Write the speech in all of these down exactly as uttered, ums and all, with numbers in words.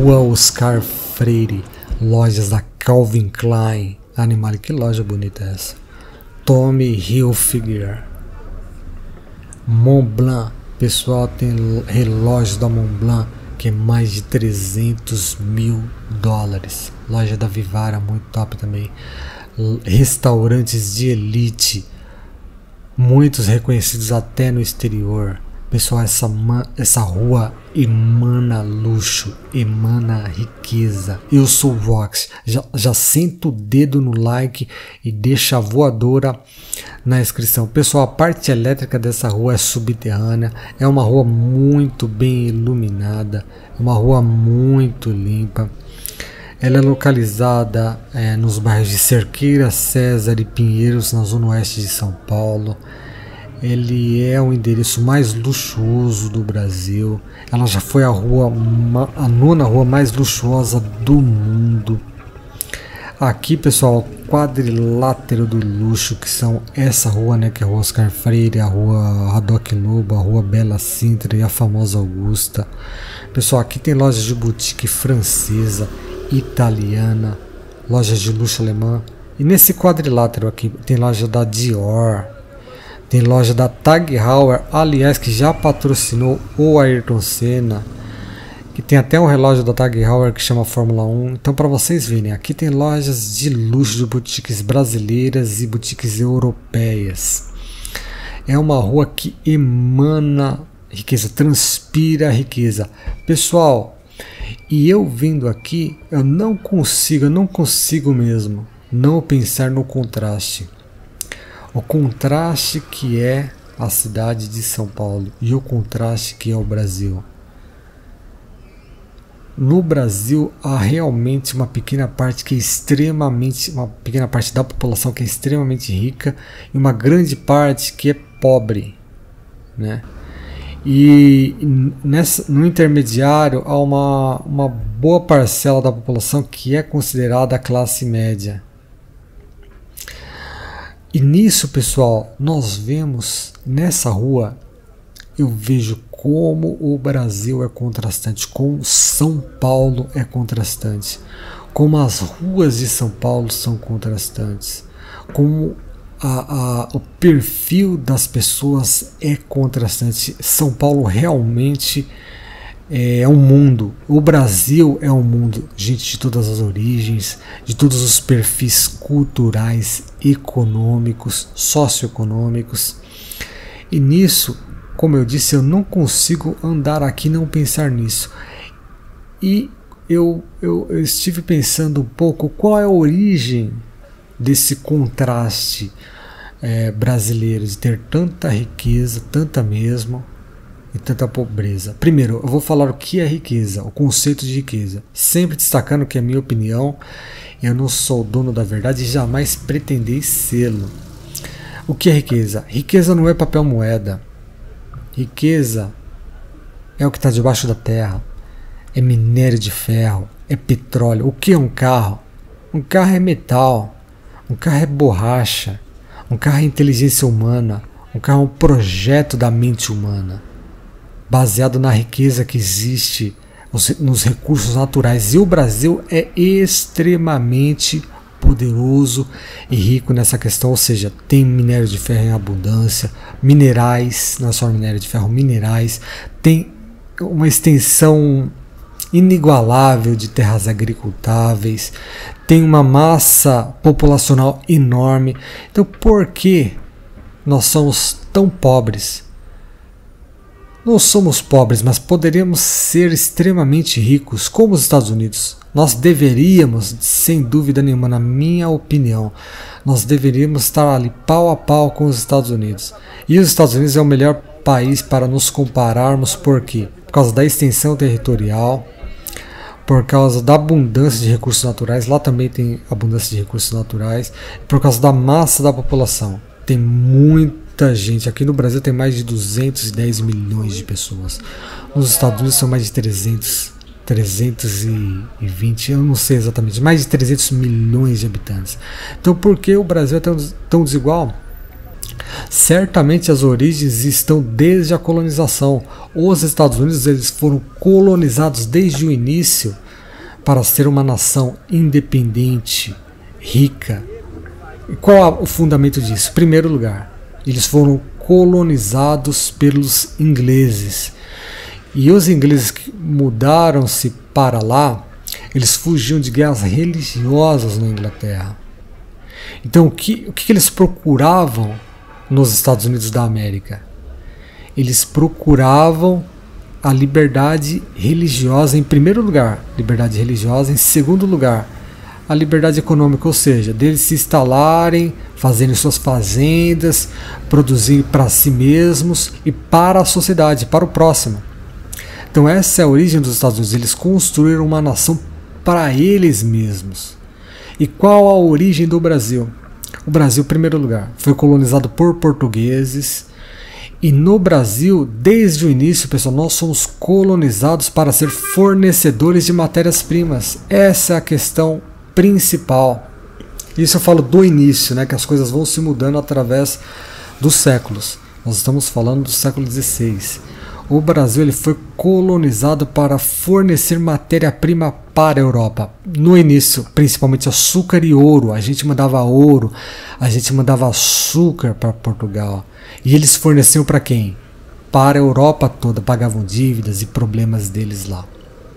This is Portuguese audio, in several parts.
Rua Oscar Freire, lojas da Calvin Klein. Animal, que loja bonita é essa? Tommy Hilfiger, Montblanc. Pessoal, tem relógio da Montblanc que é mais de trezentos mil dólares. Loja da Vivara, muito top também. Restaurantes de elite, muitos reconhecidos até no exterior. Pessoal, essa, essa rua emana luxo, emana riqueza. Eu sou o Vox, já, já senta o dedo no like e deixa a voadora na inscrição. Pessoal, a parte elétrica dessa rua é subterrânea, é uma rua muito bem iluminada, é uma rua muito limpa. Ela é localizada é, nos bairros de Cerqueira, César e Pinheiros, na zona oeste de São Paulo. Ele é o endereço mais luxuoso do Brasil. Ela já foi a rua, a nona rua mais luxuosa do mundo. Aqui, pessoal, quadrilátero do luxo, que são essa rua, né, que é a Rua Oscar Freire, a Rua Haddock Lobo, a Rua Bela Sintra e a famosa Augusta. Pessoal, aqui tem lojas de boutique francesa, italiana, lojas de luxo alemã. E nesse quadrilátero aqui tem loja da Dior. Tem loja da Tag Heuer, aliás, que já patrocinou o Ayrton Senna, que tem até um relógio da Tag Heuer que chama Fórmula um. Então, para vocês verem, aqui tem lojas de luxo de boutiques brasileiras e boutiques europeias. É uma rua que emana riqueza, transpira riqueza. Pessoal, e eu vindo aqui, eu não consigo, eu não consigo mesmo não pensar no contraste. O contraste que é a cidade de São Paulo e o contraste que é o Brasil. No Brasil há realmente uma pequena parte que é extremamente, uma pequena parte da população que é extremamente rica e uma grande parte que é pobre, né? E nessa, no intermediário há uma, uma boa parcela da população que é considerada a classe média. E nisso, pessoal, nós vemos nessa rua, eu vejo como o Brasil é contrastante, como São Paulo é contrastante, como as ruas de São Paulo são contrastantes, como a, a, o perfil das pessoas é contrastante. São Paulo realmente é um mundo, o Brasil é um mundo, gente de todas as origens, de todos os perfis culturais, econômicos, socioeconômicos. E nisso, como eu disse, eu não consigo andar aqui e não pensar nisso. E eu, eu, eu estive pensando um pouco qual é a origem desse contraste é, brasileiro, de ter tanta riqueza, tanta mesmo, e tanta pobreza. Primeiro, eu vou falar o que é riqueza, o conceito de riqueza, sempre destacando que é a minha opinião, eu não sou dono da verdade e jamais pretendei sê-lo. O que é riqueza? Riqueza não é papel moeda. Riqueza é o que está debaixo da terra, é minério de ferro, é petróleo. O que é um carro? Um carro é metal, um carro é borracha, um carro é inteligência humana, um carro é um projeto da mente humana, baseado na riqueza que existe nos recursos naturais. E o Brasil é extremamente poderoso e rico nessa questão, ou seja, tem minério de ferro em abundância, minerais, não é só minério de ferro, minerais, tem uma extensão inigualável de terras agricultáveis, tem uma massa populacional enorme. Então, por que nós somos tão pobres? Não somos pobres, mas poderíamos ser extremamente ricos, como os Estados Unidos. Nós deveríamos, sem dúvida nenhuma, na minha opinião, nós deveríamos estar ali pau a pau com os Estados Unidos. E os Estados Unidos é o melhor país para nos compararmos, por quê? Por causa da extensão territorial, por causa da abundância de recursos naturais, lá também tem abundância de recursos naturais, por causa da massa da população. Tem muito Muita gente. Aqui no Brasil tem mais de duzentos e dez milhões de pessoas. Nos Estados Unidos são mais de trezentos, trezentos e vinte, eu não sei exatamente, mais de trezentos milhões de habitantes. Então, por que o Brasil é tão, tão desigual? Certamente as origens estão desde a colonização. Os Estados Unidos, eles foram colonizados desde o início para ser uma nação independente, rica. E qual é o fundamento disso? Em primeiro lugar, eles foram colonizados pelos ingleses. E os ingleses que mudaram-se para lá, eles fugiam de guerras religiosas na Inglaterra. Então, o que, o que eles procuravam nos Estados Unidos da América? Eles procuravam a liberdade religiosa em primeiro lugar, liberdade religiosa em segundo lugar, a liberdade econômica, ou seja, deles se instalarem, fazerem suas fazendas, produzir para si mesmos e para a sociedade, para o próximo. Então essa é a origem dos Estados Unidos, eles construíram uma nação para eles mesmos. E qual a origem do Brasil? O Brasil, em primeiro lugar, foi colonizado por portugueses. E no Brasil, desde o início, pessoal, nós somos colonizados para ser fornecedores de matérias-primas. Essa é a questão principal. Isso eu falo do início, né, que as coisas vão se mudando através dos séculos. Nós estamos falando do século dezesseis. O Brasil ele foi colonizado para fornecer matéria-prima para a Europa. No início, principalmente açúcar e ouro. A gente mandava ouro, a gente mandava açúcar para Portugal. E eles forneciam para quem? Para a Europa toda, pagavam dívidas e problemas deles lá.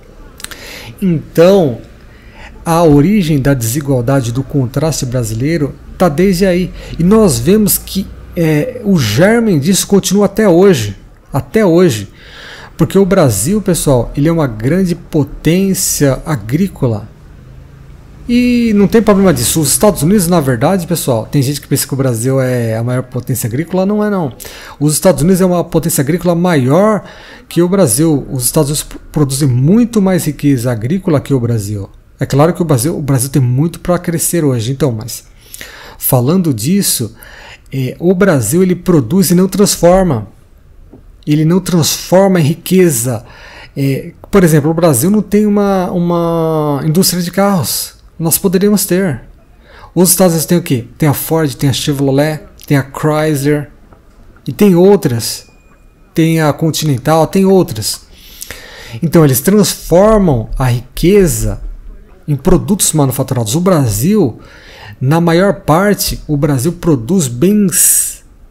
Então, a origem da desigualdade, do contraste brasileiro, está desde aí. E nós vemos que é, o germe disso continua até hoje. Até hoje. Porque o Brasil, pessoal, ele é uma grande potência agrícola. E não tem problema disso. Os Estados Unidos, na verdade, pessoal, tem gente que pensa que o Brasil é a maior potência agrícola. Não é, não. Os Estados Unidos é uma potência agrícola maior que o Brasil. Os Estados Unidos produzem muito mais riqueza agrícola que o Brasil. É claro que o Brasil, o Brasil tem muito para crescer hoje. Então, mas falando disso, é, o Brasil ele produz e não transforma. Ele não transforma em riqueza. É, por exemplo, o Brasil não tem uma, uma indústria de carros. Nós poderíamos ter. Os Estados Unidos tem o quê? Tem a Ford, tem a Chevrolet, tem a Chrysler e tem outras. Tem a Continental, tem outras. Então eles transformam a riqueza em produtos manufaturados. O Brasil, na maior parte, o Brasil produz bens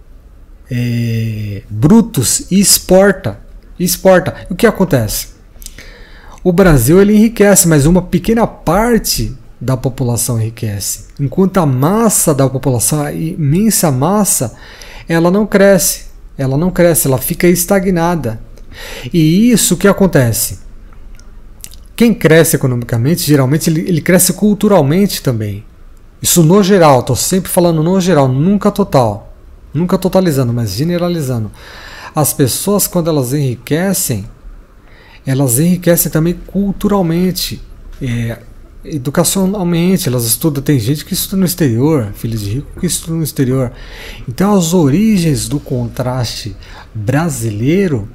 É, brutos e exporta, exporta. E o que acontece? O Brasil ele enriquece, mas uma pequena parte da população enriquece, enquanto a massa da população, a imensa massa, ela não cresce, ela não cresce, ela fica estagnada. E isso o que acontece? Quem cresce economicamente, geralmente ele, ele cresce culturalmente também. Isso no geral, estou sempre falando no geral, nunca total. Nunca totalizando, mas generalizando. As pessoas, quando elas enriquecem, elas enriquecem também culturalmente, é, educacionalmente. Elas estudam, tem gente que estuda no exterior, filhos de rico que estuda no exterior. Então as origens do contraste brasileiro,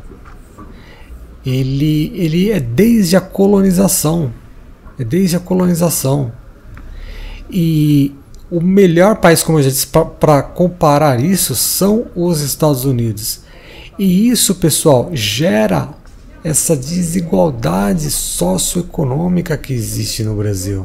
ele, ele é desde a colonização. É desde a colonização. E o melhor país, como eu já disse, para comparar isso são os Estados Unidos. E isso, pessoal, gera essa desigualdade socioeconômica que existe no Brasil.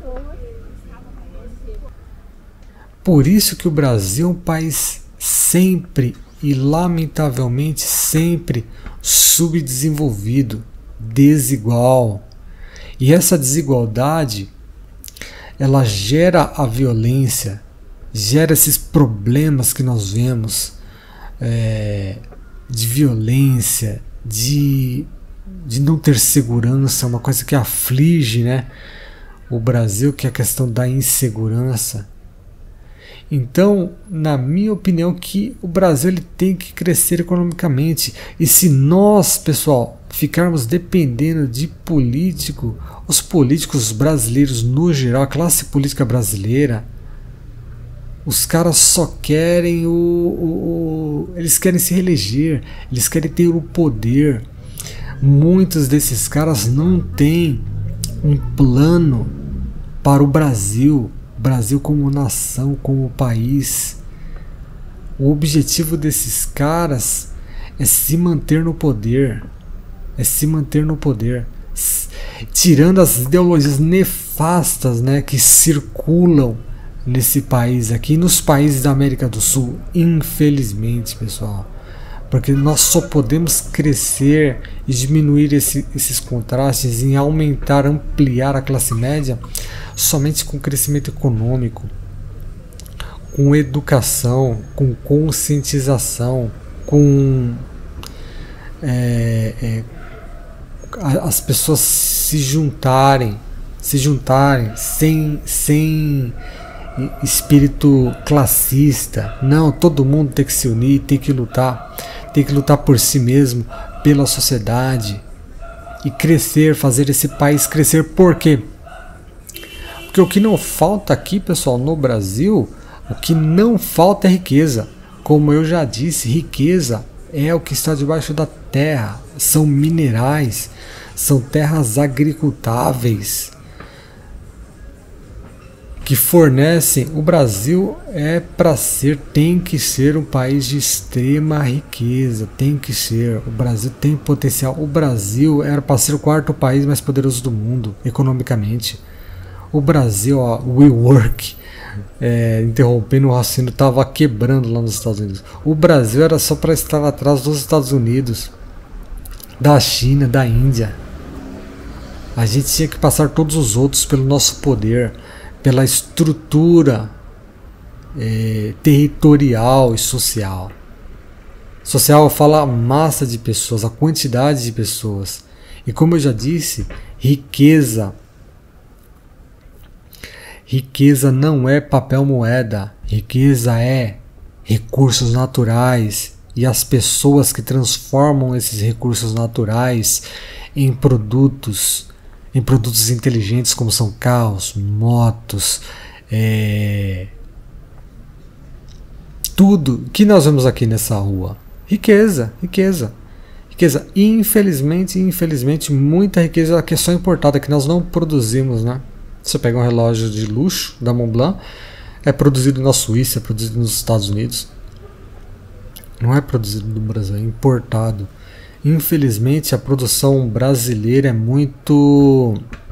Por isso que o Brasil é um país sempre e lamentavelmente sempre subdesenvolvido, desigual. E essa desigualdade ela gera a violência, gera esses problemas que nós vemos é, de violência, de, de não ter segurança, uma coisa que aflige, né, o Brasil, que é a questão da insegurança. Então, na minha opinião, que o Brasil ele tem que crescer economicamente. E se nós, pessoal, ficarmos dependendo de político, os políticos brasileiros no geral, a classe política brasileira, os caras só querem o, o, o eles querem se reeleger, eles querem ter o poder. Muitos desses caras não têm um plano para o Brasil. Brasil como nação, como país. O objetivo desses caras é se manter no poder. É se manter no poder. tirando as ideologias nefastas, né, que circulam nesse país aqui, nos países da América do Sul, infelizmente, pessoal. Porque nós só podemos crescer e diminuir esse, esses contrastes em aumentar, ampliar a classe média somente com crescimento econômico, com educação, com conscientização, com é, é, as pessoas se juntarem, se juntarem sem, sem espírito classista. Não, todo mundo tem que se unir, tem que lutar, tem que lutar por si mesmo, pela sociedade e crescer, fazer esse país crescer. Por quê? Porque o que não falta aqui, pessoal, no Brasil, o que não falta é riqueza. Como eu já disse, riqueza é o que está debaixo da terra, são minerais, são terras agricultáveis que fornecem. O Brasil é para ser, tem que ser um país de extrema riqueza, tem que ser. O Brasil tem potencial. O Brasil era para ser o quarto país mais poderoso do mundo economicamente. O Brasil, ó, o WeWork, é, interrompendo o raciocínio, estava quebrando lá nos Estados Unidos. O Brasil era só para estar atrás dos Estados Unidos, da China, da Índia. A gente tinha que passar todos os outros pelo nosso poder, pela estrutura é, territorial e social. Social fala a massa de pessoas, a quantidade de pessoas. E como eu já disse, riqueza. Riqueza não é papel moeda. Riqueza é recursos naturais e as pessoas que transformam esses recursos naturais em produtos. Em produtos inteligentes como são carros, motos, é... tudo que nós vemos aqui nessa rua. Riqueza, riqueza, riqueza. Infelizmente, infelizmente, muita riqueza que é só importada, que nós não produzimos, né? Você pega um relógio de luxo da Montblanc, é produzido na Suíça, é produzido nos Estados Unidos. Não é produzido no Brasil, é importado. Infelizmente a produção brasileira é muito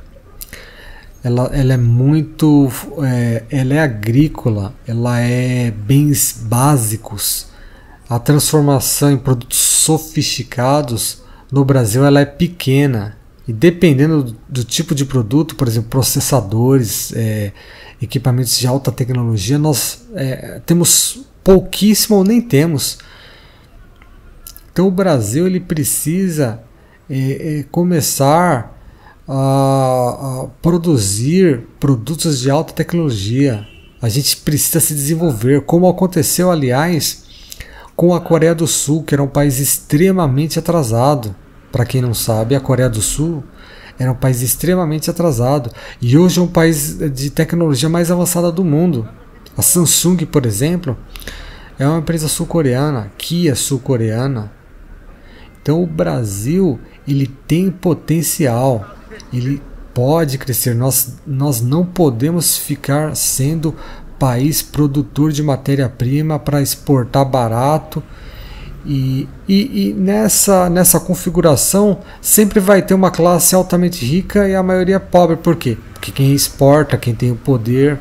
ela, ela é muito é, ela é agrícola, ela é bens básicos. A transformação em produtos sofisticados no Brasil ela é pequena, e dependendo do, do tipo de produto, por exemplo, processadores, é, equipamentos de alta tecnologia, nós é, temos pouquíssimo ou nem temos. Então o Brasil ele precisa é, é, começar a, a produzir produtos de alta tecnologia. A gente precisa se desenvolver, como aconteceu, aliás, com a Coreia do Sul, que era um país extremamente atrasado. Para quem não sabe, a Coreia do Sul era um país extremamente atrasado e hoje é um país de tecnologia mais avançada do mundo. A Samsung, por exemplo, é uma empresa sul-coreana, Kia sul-coreana. Então o Brasil ele tem potencial, ele pode crescer. Nós, nós não podemos ficar sendo país produtor de matéria-prima para exportar barato. E, e, e nessa, nessa configuração sempre vai ter uma classe altamente rica e a maioria pobre. Por quê? Porque quem exporta, quem tem o poder,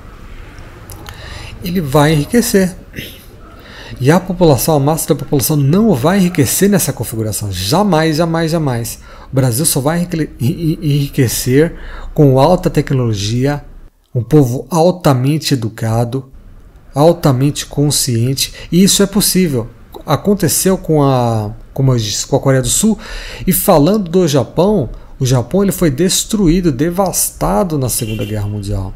ele vai enriquecer. E a população, a massa da população não vai enriquecer nessa configuração. Jamais, jamais, jamais. O Brasil só vai enriquecer com alta tecnologia, um povo altamente educado, altamente consciente. E isso é possível. Aconteceu com a, como eu disse, com a Coreia do Sul. E falando do Japão, o Japão ele foi destruído, devastado na Segunda Guerra Mundial.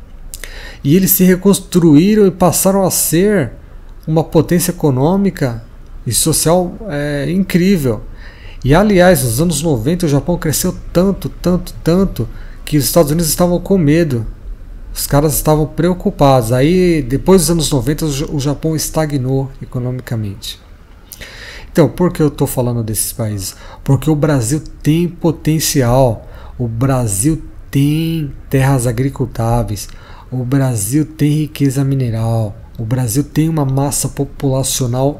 E eles se reconstruíram e passaram a ser uma potência econômica e social é, incrível. E aliás, nos anos noventa o Japão cresceu tanto, tanto, tanto que os Estados Unidos estavam com medo. Os caras estavam preocupados. Aí depois dos anos noventa o Japão estagnou economicamente. Então, por que eu estou falando desses países? Porque o Brasil tem potencial. O Brasil tem terras agricultáveis. O Brasil tem riqueza mineral. O Brasil tem uma massa populacional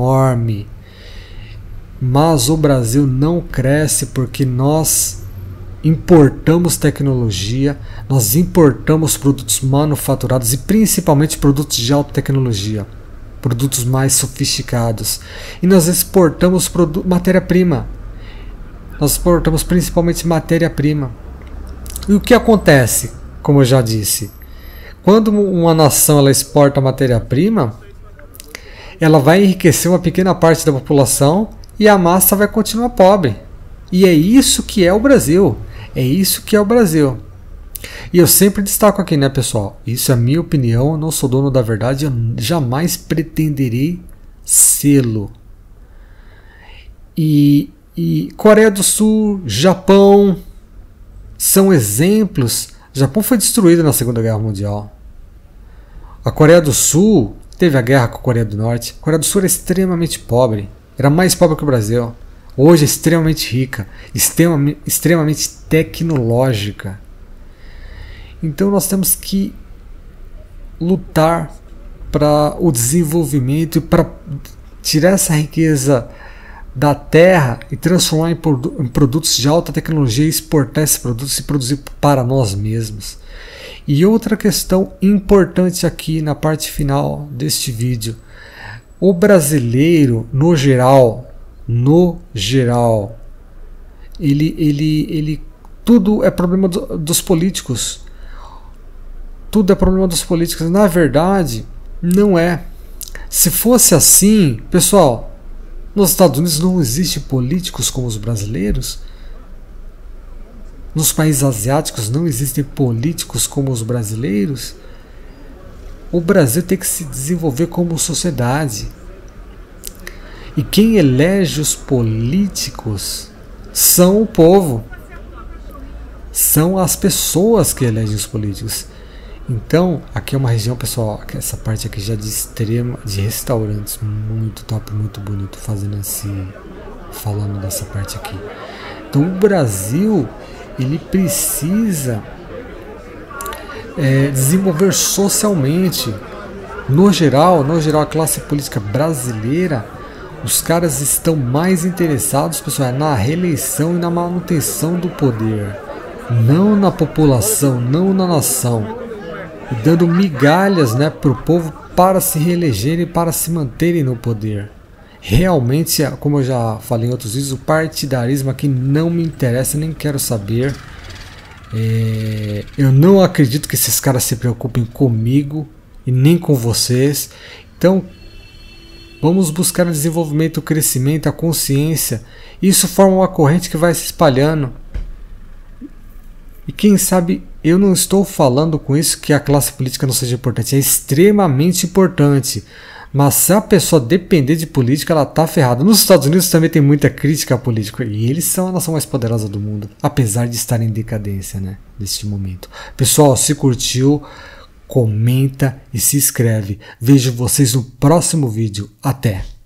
enorme, mas o Brasil não cresce porque nós importamos tecnologia, nós importamos produtos manufaturados e principalmente produtos de alta tecnologia, produtos mais sofisticados, e nós exportamos matéria-prima, nós exportamos principalmente matéria-prima. E o que acontece, como eu já disse, quando uma nação ela exporta matéria-prima, ela vai enriquecer uma pequena parte da população e a massa vai continuar pobre. E é isso que é o Brasil. É isso que é o Brasil. E eu sempre destaco aqui, né, pessoal? Isso é a minha opinião, eu não sou dono da verdade, eu jamais pretenderei sê-lo. E, e Coreia do Sul, Japão, são exemplos. O Japão foi destruído na Segunda Guerra Mundial. A Coreia do Sul teve a guerra com a Coreia do Norte. A Coreia do Sul era extremamente pobre. Era mais pobre que o Brasil. Hoje é extremamente rica, extremamente, extremamente tecnológica. Então nós temos que lutar para o desenvolvimento e para tirar essa riqueza da terra e transformar em, produ em produtos de alta tecnologia, exportar esses produtos e produzir para nós mesmos. E outra questão importante aqui na parte final deste vídeo: o brasileiro, no geral, no geral, ele, ele, ele, tudo é problema do, dos políticos. Tudo é problema dos políticos. Na verdade, não é. Se fosse assim, pessoal, nos Estados Unidos não existem políticos como os brasileiros. Nos países asiáticos não existem políticos como os brasileiros. O Brasil tem que se desenvolver como sociedade. E quem elege os políticos são o povo. São as pessoas que elegem os políticos. Então, aqui é uma região, pessoal, essa parte aqui já de extrema, de restaurantes, muito top, muito bonito, fazendo assim, falando dessa parte aqui. Então, o Brasil, ele precisa é, desenvolver socialmente. No geral, no geral, a classe política brasileira, os caras estão mais interessados, pessoal, na reeleição e na manutenção do poder, não na população, não na nação. E dando migalhas, né, para o povo para se reelegerem e para se manterem no poder. Realmente, como eu já falei em outros vídeos, o partidarismo aqui não me interessa, nem quero saber. É, eu não acredito que esses caras se preocupem comigo e nem com vocês. Então, vamos buscar o desenvolvimento, o crescimento, a consciência. Isso forma uma corrente que vai se espalhando. E quem sabe, eu não estou falando com isso que a classe política não seja importante. É extremamente importante. Mas se a pessoa depender de política, ela está ferrada. Nos Estados Unidos também tem muita crítica à política. E eles são a nação mais poderosa do mundo. Apesar de estar em decadência, né, neste momento. Pessoal, se curtiu, comenta e se inscreve. Vejo vocês no próximo vídeo. Até!